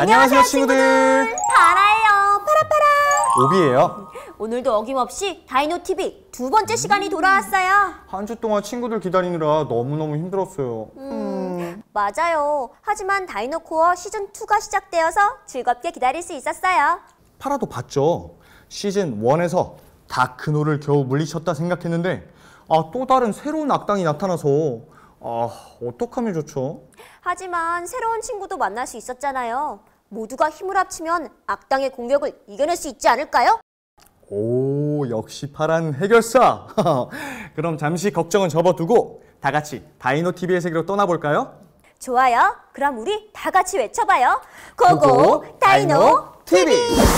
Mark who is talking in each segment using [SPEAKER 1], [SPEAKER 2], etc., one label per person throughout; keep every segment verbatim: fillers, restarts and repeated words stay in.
[SPEAKER 1] 안녕하세요, 친구들.
[SPEAKER 2] 파라예요. 파라파라.
[SPEAKER 1] 오비예요.
[SPEAKER 2] 오늘도 어김없이 다이노티비 두 번째 시간이 돌아왔어요.
[SPEAKER 1] 한 주 동안 친구들 기다리느라 너무너무 힘들었어요.
[SPEAKER 2] 음, 맞아요. 하지만 다이노코어 시즌이가 시작되어서 즐겁게 기다릴 수 있었어요.
[SPEAKER 1] 파라도 봤죠? 시즌 일에서 다크노를 겨우 물리쳤다 생각했는데 아, 또 다른 새로운 악당이 나타나서 아, 어떡하면 좋죠?
[SPEAKER 2] 하지만 새로운 친구도 만날 수 있었잖아요. 모두가 힘을 합치면 악당의 공격을 이겨낼 수 있지 않을까요?
[SPEAKER 1] 오, 역시 파란 해결사. 그럼 잠시 걱정은 접어두고 다 같이 다이노티비의 세계로 떠나볼까요?
[SPEAKER 2] 좋아요. 그럼 우리 다 같이 외쳐봐요. 고고,
[SPEAKER 1] 고고
[SPEAKER 2] 다이노티비!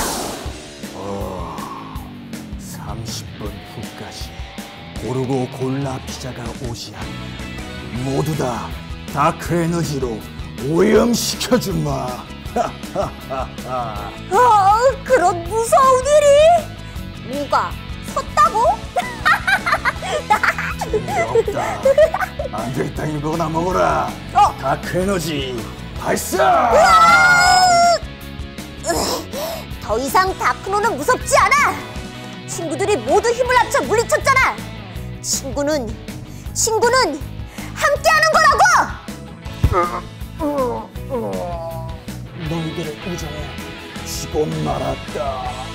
[SPEAKER 1] 어, 삼십 분 후까지 고르고 골라 피자가 오지 않으면 모두 다 다크 에너지로 오염시켜주마.
[SPEAKER 2] 어, 그런 무서운 일이? 뭐가 섰다고?
[SPEAKER 1] 재미없다. 안 되겠다, 이거나 먹어라.
[SPEAKER 2] 어.
[SPEAKER 1] 다크 에너지 발사!
[SPEAKER 2] 더 이상 다크노는 무섭지 않아! 친구들이 모두 힘을 합쳐 물리쳤잖아! 친구는, 친구는 함께하는 거라고!
[SPEAKER 1] 너희들의 우정에 지고 말았다.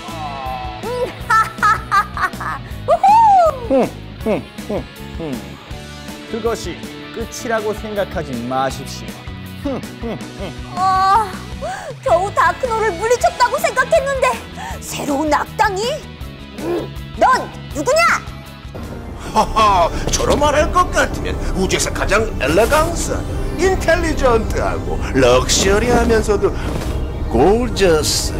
[SPEAKER 1] 흠, 흠, 흠, 흠. 그것이 끝이라고 생각하지 마십시오. 흠, 흠, 흠.
[SPEAKER 2] 아, 겨우 다크노를 물리쳤다고 생각했는데 새로운 악당이? 음, 넌 누구냐?
[SPEAKER 3] 하하, 저런 말할 것 같아. 우주에서 가장 엘레강스, 인텔리전트하고 럭셔리하면서도 골저스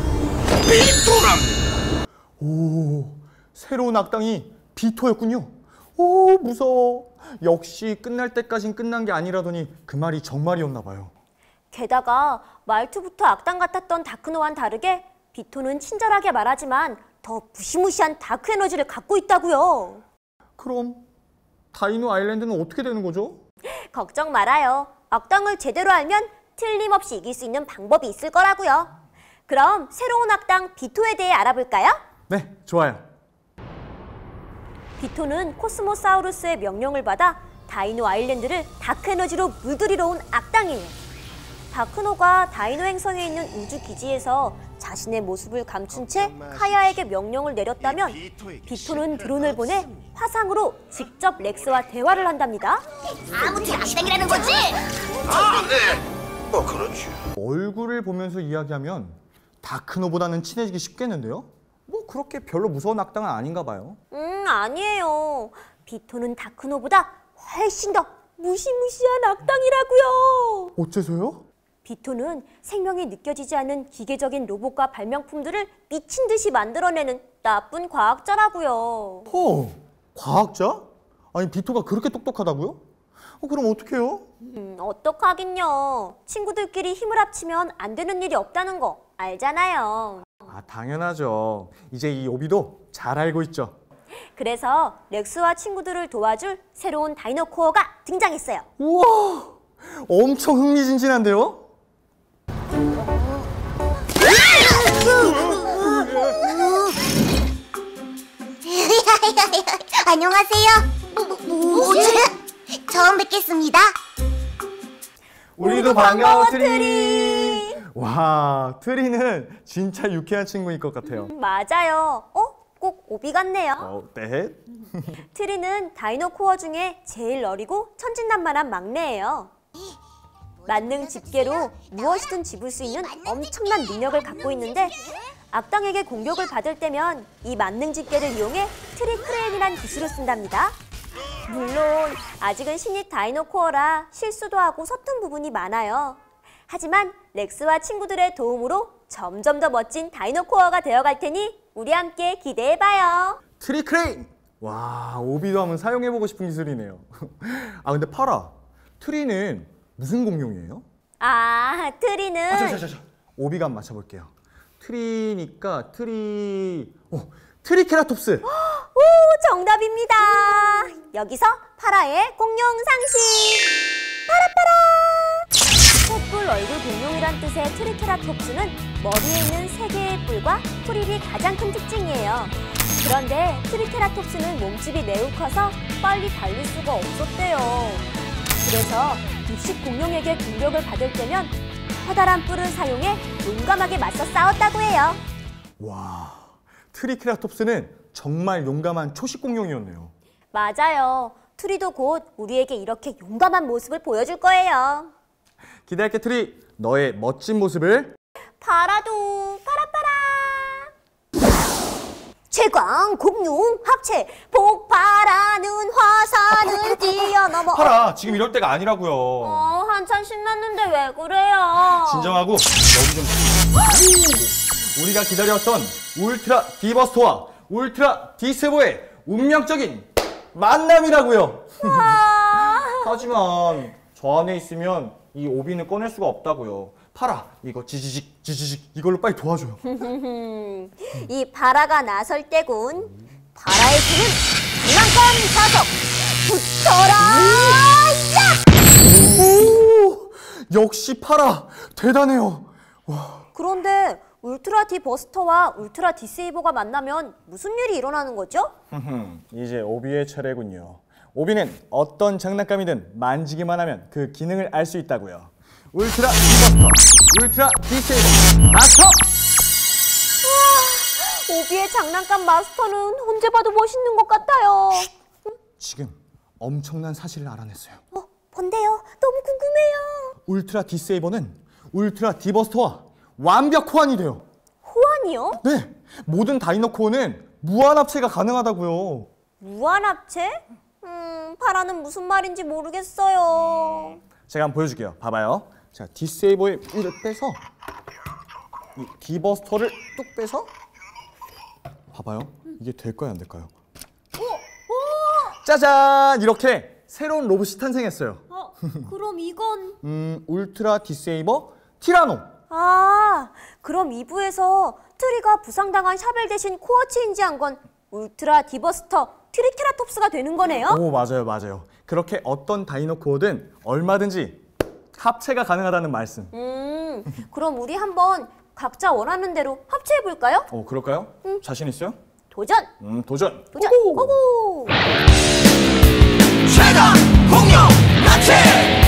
[SPEAKER 3] 비토랍니다.
[SPEAKER 1] 오, 새로운 악당이 비토였군요. 오, 무서워. 역시 끝날 때까진 끝난 게 아니라더니 그 말이 정말이었나 봐요.
[SPEAKER 2] 게다가 말투부터 악당 같았던 다크노와는 다르게 비토는 친절하게 말하지만 더 무시무시한 다크 에너지를 갖고 있다고요.
[SPEAKER 1] 그럼 다이노 아일랜드는 어떻게 되는 거죠?
[SPEAKER 2] 걱정 말아요. 악당을 제대로 알면 틀림없이 이길 수 있는 방법이 있을 거라고요. 그럼 새로운 악당 비토에 대해 알아볼까요?
[SPEAKER 1] 네, 좋아요.
[SPEAKER 2] 비토는 코스모사우루스의 명령을 받아 다이노 아일랜드를 다크 에너지로 물들이러 온 악당이에요. 다크노가 다이노 행성에 있는 우주 기지에서 자신의 모습을 감춘 채 카야에게 명령을 내렸다면 비토는 드론을 보내 화상으로 직접 렉스와 대화를 한답니다.
[SPEAKER 4] 아무튼 악당이라는 거지?
[SPEAKER 3] 아, 네. 어, 그렇지.
[SPEAKER 1] 얼굴을 보면서 이야기하면 다크노보다는 친해지기 쉽겠는데요? 뭐 그렇게 별로 무서운 악당은 아닌가 봐요.
[SPEAKER 2] 음, 아니에요. 비토는 다크노보다 훨씬 더 무시무시한 악당이라고요.
[SPEAKER 1] 어째서요?
[SPEAKER 2] 비토는 생명이 느껴지지 않는 기계적인 로봇과 발명품들을 미친 듯이 만들어내는 나쁜 과학자라고요.
[SPEAKER 1] 허, 과학자? 아니 비토가 그렇게 똑똑하다고요? 어, 그럼 어떡해요?
[SPEAKER 2] 음, 어떡하긴요. 친구들끼리 힘을 합치면 안 되는 일이 없다는 거 알잖아요.
[SPEAKER 1] 아, 당연하죠. 이제 이 오비도 잘 알고 있죠.
[SPEAKER 2] 그래서 렉스와 친구들을 도와줄 새로운 다이노코어가 등장했어요.
[SPEAKER 1] 우와, 엄청 흥미진진한데요?
[SPEAKER 4] 안녕하세요. 뭐지? 처음 뵙겠습니다.
[SPEAKER 1] 우리도 반가워, 트리. 와, 트리는 진짜 유쾌한 친구일 것 같아요.
[SPEAKER 2] 맞아요. 어? 꼭 오비 같네요.
[SPEAKER 1] 어, 네.
[SPEAKER 2] 트리는 다이노코어 중에 제일 어리고 천진난만한 막내예요. 만능 집게로 무엇이든 집을 수 있는 엄청난 능력을 갖고 있는데 악당에게 공격을 받을 때면 이 만능 집게를 이용해 트리크레인이란 기술을 쓴답니다. 물론 아직은 신입 다이노코어라 실수도 하고 서툰 부분이 많아요. 하지만 렉스와 친구들의 도움으로 점점 더 멋진 다이노코어가 되어갈 테니 우리 함께 기대해봐요.
[SPEAKER 1] 트리크레인! 와, 오비도 한번 사용해보고 싶은 기술이네요. 아, 근데 파라, 트리는 무슨 공룡이에요?
[SPEAKER 2] 아, 트리는...
[SPEAKER 1] 아, 자, 자, 자, 자. 오비가 한번 맞춰볼게요. 트리니까 트리... 어, 트리케라톱스!
[SPEAKER 2] 오, 정답입니다. 여기서 파라의 공룡 상식! 파라파라! 촛불 얼굴 공룡이란 뜻의 트리케라톱스는 머리에 있는 세 개의 뿔과 프릴이 가장 큰 특징이에요. 그런데 트리케라톱스는 몸집이 매우 커서 빨리 달릴 수가 없었대요. 그래서 육식 공룡에게 공격을 받을 때면 커다란 뿔을 사용해 용감하게 맞서 싸웠다고 해요.
[SPEAKER 1] 와, 트리케라톱스는 정말 용감한 초식 공룡이었네요.
[SPEAKER 2] 맞아요. 트리도 곧 우리에게 이렇게 용감한 모습을 보여줄 거예요.
[SPEAKER 1] 기대할게, 트리. 너의 멋진 모습을.
[SPEAKER 2] 파라도 파라파라. 최강 공룡 합체 폭발하는 화산을 뛰어넘어.
[SPEAKER 1] 파라, 지금 이럴 때가 아니라고요.
[SPEAKER 2] 어, 한참 신났는데 왜 그래요?
[SPEAKER 1] 진정하고 여기 좀. 우리가 기다렸던 울트라 디버스터와 울트라 디세보의 운명적인 만남이라고요. 하지만 저 안에 있으면 이 오비는 꺼낼 수가 없다고요. 파라, 이거 지지직 지지직 이걸로 빨리 도와줘요.
[SPEAKER 2] 이 파라가 나설 때군. 파라의 힘은 장난감 사석 붙어라! 야!
[SPEAKER 1] 오, 역시 파라 대단해요. 와.
[SPEAKER 2] 그런데 울트라 디버스터와 울트라 디세이버가 만나면 무슨 일이 일어나는 거죠?
[SPEAKER 1] 이제 오비의 차례군요. 오비는 어떤 장난감이든 만지기만 하면 그 기능을 알 수 있다고요. 울트라 디버스터, 울트라 디세이버, 마스터!
[SPEAKER 2] 우와, 오비의 장난감 마스터는 언제 봐도 멋있는 것 같아요.
[SPEAKER 1] 지금 엄청난 사실을 알아냈어요.
[SPEAKER 2] 어, 뭔데요? 너무 궁금해요.
[SPEAKER 1] 울트라 디세이버는 울트라 디버스터와 완벽 호환이 돼요.
[SPEAKER 2] 호환이요?
[SPEAKER 1] 네, 모든 다이노 코어는 무한 합체가 가능하다고요.
[SPEAKER 2] 무한 합체? 음, 파라는 무슨 말인지 모르겠어요.
[SPEAKER 1] 제가 한번 보여줄게요. 봐봐요. 자, 디세이버의 뿔을 빼서 이 디버스터를 뚝 빼서 봐봐요. 이게 될까요, 안 될까요? 짜잔! 이렇게 새로운 로봇이 탄생했어요.
[SPEAKER 2] 어, 그럼 이건...
[SPEAKER 1] 음, 울트라 디세이버 티라노.
[SPEAKER 2] 아, 그럼 이 부에서 트리가 부상당한 샤벨 대신 코어 체인지한 건 울트라 디버스터 트리케라톱스가 되는 거네요?
[SPEAKER 1] 오, 맞아요, 맞아요. 그렇게 어떤 다이노 코어든 얼마든지 합체가 가능하다는 말씀.
[SPEAKER 2] 음, 그럼 우리 한번 각자 원하는 대로 합체해볼까요?
[SPEAKER 1] 어, 그럴까요? 자신 있어요?
[SPEAKER 2] 도전!
[SPEAKER 1] 음, 도전.
[SPEAKER 2] 도전!
[SPEAKER 1] 고고!
[SPEAKER 2] 고고!
[SPEAKER 3] 최강 공룡 합체!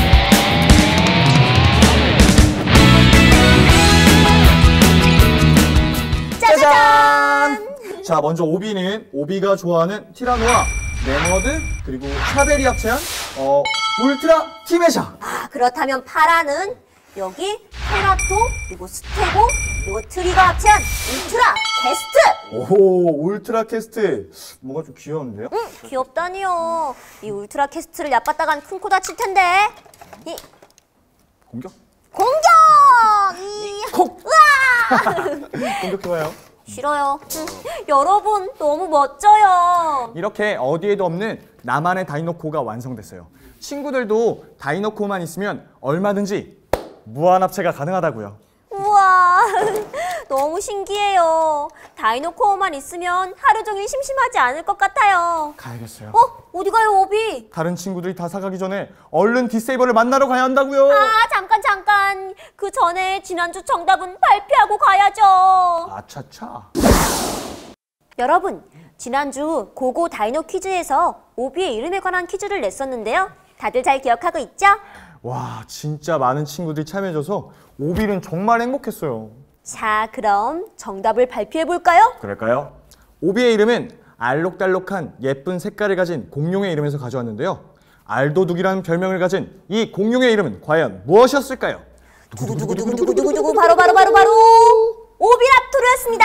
[SPEAKER 1] 짜잔! 자, 먼저 오비는 오비가 좋아하는 티라노와 레머드 그리고 샤벨이 합체한 어, 울트라 티메샤.
[SPEAKER 2] 아, 그렇다면 파라는 여기 테라토, 그리고 스테고, 그리고 트리가 합체한 울트라 게스트!
[SPEAKER 1] 오, 울트라 캐스트. 뭔가 좀 귀여운데요?
[SPEAKER 2] 응, 귀엽다니요. 이 울트라 캐스트를 얕봤다간 큰 코 다칠 텐데. 이
[SPEAKER 1] 공격?
[SPEAKER 2] 공격! 이
[SPEAKER 1] 콕!
[SPEAKER 2] 으아!
[SPEAKER 1] 공격해봐요.
[SPEAKER 2] 싫어요. 응, 여러분 너무 멋져요.
[SPEAKER 1] 이렇게 어디에도 없는 나만의 다이노코가 완성됐어요. 친구들도 다이노코만 있으면 얼마든지 무한 합체가 가능하다고요.
[SPEAKER 2] 우와, 너무 신기해요. 다이노 코어만 있으면 하루 종일 심심하지 않을 것 같아요.
[SPEAKER 1] 가야겠어요.
[SPEAKER 2] 어? 어디 가요, 오비?
[SPEAKER 1] 다른 친구들이 다 사가기 전에 얼른 디세이버를 만나러 가야 한다고요.
[SPEAKER 2] 아, 잠깐 잠깐. 그 전에 지난주 정답은 발표하고 가야죠.
[SPEAKER 1] 아차차.
[SPEAKER 2] 여러분, 지난주 고고 다이노 퀴즈에서 오비의 이름에 관한 퀴즈를 냈었는데요. 다들 잘 기억하고 있죠?
[SPEAKER 1] 와, 진짜 많은 친구들이 참여해줘서 오비는 정말 행복했어요.
[SPEAKER 2] 자, 그럼 정답을 발표해 볼까요?
[SPEAKER 1] 그럴까요? 오비의 이름은 알록달록한 예쁜 색깔을 가진 공룡의 이름에서 가져왔는데요. 알도둑이라는 별명을 가진 이 공룡의 이름은 과연 무엇이었을까요?
[SPEAKER 2] 두구두구두구두구두구두구 바로 바로 바로 바로 오비랍토르였습니다.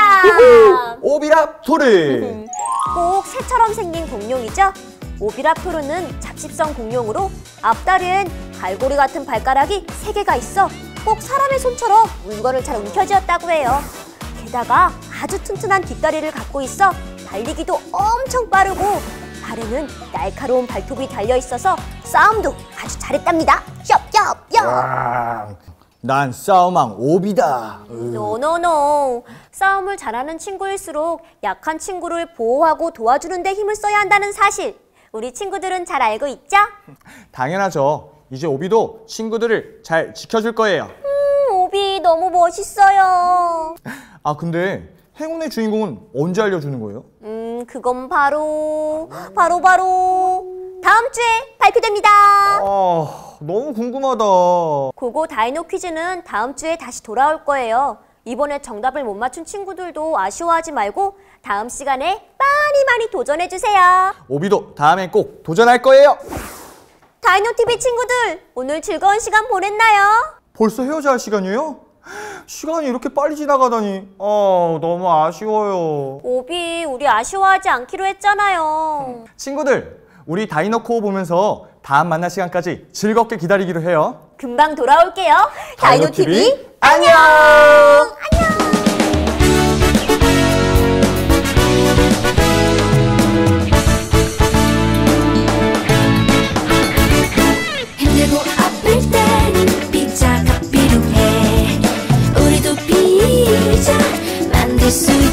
[SPEAKER 1] 오비랍토르!
[SPEAKER 2] 꼭 새처럼 생긴 공룡이죠. 오비랍토르는 잡식성 공룡으로 앞다리엔 갈고리 같은 발가락이 세 개가 있어 꼭 사람의 손처럼 물건을 잘 움켜쥐었다고 해요. 게다가 아주 튼튼한 뒷다리를 갖고 있어 달리기도 엄청 빠르고 발에는 날카로운 발톱이 달려있어서 싸움도 아주 잘했답니다. 엽엽엽!
[SPEAKER 1] 와, 난 싸움왕 오비다.
[SPEAKER 2] 노노노. 싸움을 잘하는 친구일수록 약한 친구를 보호하고 도와주는 데 힘을 써야 한다는 사실 우리 친구들은 잘 알고 있죠?
[SPEAKER 1] 당연하죠. 이제 오비도 친구들을 잘 지켜줄 거예요.
[SPEAKER 2] 음, 오비 너무 멋있어요.
[SPEAKER 1] 아, 근데 행운의 주인공은 언제 알려주는 거예요?
[SPEAKER 2] 음, 그건 바로 바로 바로 다음 주에 발표됩니다.
[SPEAKER 1] 아, 너무 궁금하다.
[SPEAKER 2] 고고 다이노 퀴즈는 다음 주에 다시 돌아올 거예요. 이번에 정답을 못 맞춘 친구들도 아쉬워하지 말고 다음 시간에 많이 많이 도전해주세요.
[SPEAKER 1] 오비도 다음엔 꼭 도전할 거예요.
[SPEAKER 2] 다이노티비 친구들, 오늘 즐거운 시간 보냈나요?
[SPEAKER 1] 벌써 헤어져야 할 시간이에요? 시간이 이렇게 빨리 지나가다니. 아, 너무 아쉬워요.
[SPEAKER 2] 오비, 우리 아쉬워하지 않기로 했잖아요.
[SPEAKER 1] 친구들, 우리 다이노코어 보면서 다음 만날 시간까지 즐겁게 기다리기로 해요.
[SPEAKER 2] 금방 돌아올게요. 다이노티비,
[SPEAKER 1] 안녕!
[SPEAKER 5] 힘들고 아플 땐 피자가 필요해. 우리도 피자 만들 수